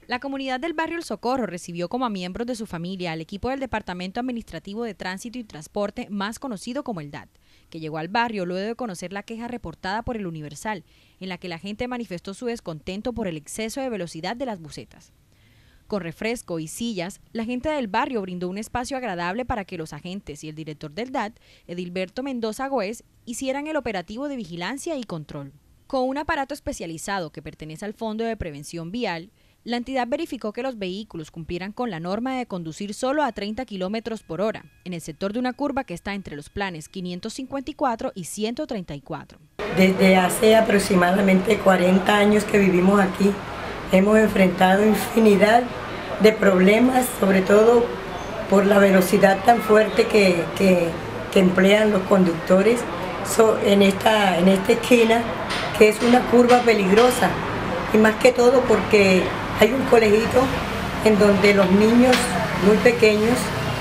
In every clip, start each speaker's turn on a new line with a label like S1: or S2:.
S1: La comunidad del barrio El Socorro recibió como a miembros de su familia al equipo del Departamento Administrativo de Tránsito y Transporte, más conocido como el DAT, que llegó al barrio luego de conocer la queja reportada por el Universal, en la que la gente manifestó su descontento por el exceso de velocidad de las busetas. Con refresco y sillas, la gente del barrio brindó un espacio agradable para que los agentes y el director del DAT, Edilberto Mendoza Goes, hicieran el operativo de vigilancia y control. Con un aparato especializado que pertenece al Fondo de Prevención Vial, la entidad verificó que los vehículos cumplieran con la norma de conducir solo a 30 kilómetros por hora, en el sector de una curva que está entre los planes 554 y 134.
S2: Desde hace aproximadamente 40 años que vivimos aquí, hemos enfrentado infinidad de problemas, sobre todo por la velocidad tan fuerte que emplean los conductores en esta esquina, que es una curva peligrosa, y más que todo porque hay un colegito en donde los niños muy pequeños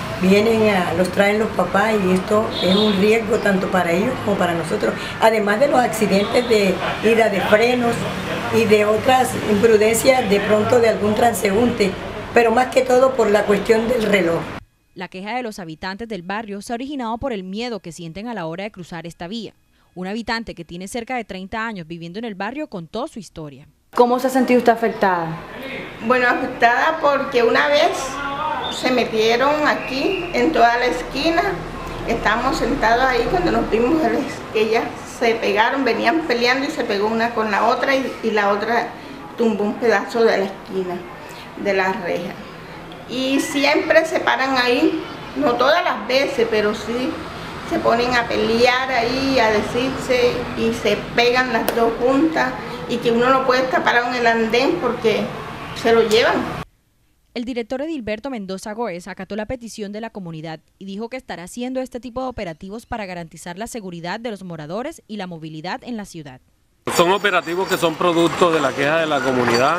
S2: los traen los papás, y esto es un riesgo tanto para ellos como para nosotros, además de los accidentes de ida de frenos y de otras imprudencias de pronto de algún transeúnte, pero más que todo por la cuestión del reloj.
S1: La queja de los habitantes del barrio se ha originado por el miedo que sienten a la hora de cruzar esta vía. Un habitante que tiene cerca de 30 años viviendo en el barrio contó su historia.
S3: ¿Cómo se ha sentido usted afectada?
S4: Bueno, afectada porque una vez se metieron aquí en toda la esquina, estábamos sentados ahí cuando nos vimos que ellas se pegaron, venían peleando y se pegó una con la otra y la otra tumbó un pedazo de la esquina de la reja. Y siempre se paran ahí, no todas las veces, pero sí se ponen a pelear ahí, a decirse, y se pegan las dos juntas, y que uno no puede estar parado en el andén porque se lo llevan.
S1: El director Edilberto Mendoza Goes acató la petición de la comunidad y dijo que estará haciendo este tipo de operativos para garantizar la seguridad de los moradores y la movilidad en la ciudad.
S5: Son operativos que son producto de la queja de la comunidad,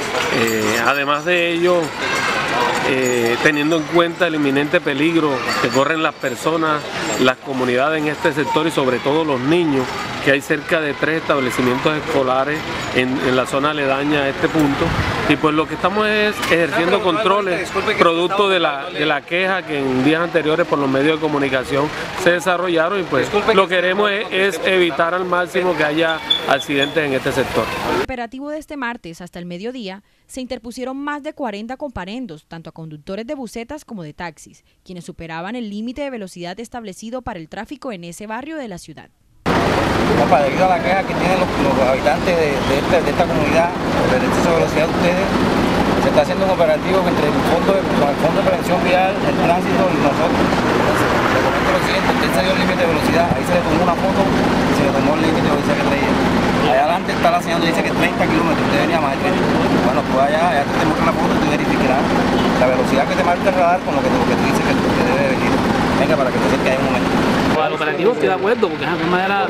S5: además de ello, teniendo en cuenta el inminente peligro que corren las personas, las comunidades en este sector y sobre todo los niños, que hay cerca de 3 establecimientos escolares en la zona aledaña a este punto, y pues lo que estamos es ejerciendo controles producto de la queja que en días anteriores por los medios de comunicación se desarrollaron, y pues lo que queremos es evitar al máximo que haya accidentes en este sector.
S1: En el operativo de este martes hasta el mediodía se interpusieron más de 40 comparendos, tanto a conductores de busetas como de taxis, quienes superaban el límite de velocidad establecido para el tráfico en ese barrio de la ciudad.
S6: Debido a la queja que tienen los habitantes de esta comunidad del exceso de velocidad de ustedes, se está haciendo un operativo entre el Fondo de Prevención Vial, el Tránsito y nosotros. Le comento lo siguiente: usted salió el límite de velocidad, ahí se le tomó una foto y se le tomó el límite de velocidad que traía. Allá adelante está la señal, dice que 30 kilómetros, usted venía más de 30. Bueno, pues allá te muestra la foto y tú verificarás la velocidad que te marca el radar con lo que tú dices que debe venir. Venga, para que te acerques ahí un momento.
S7: Al operativo estoy de acuerdo, porque de alguna manera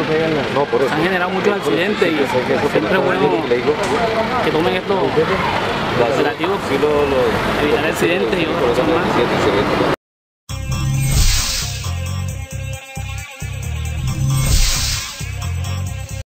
S7: se han generado muchos accidentes y siempre es bueno que tomen estos operativos, evitar accidentes y otras cosas más.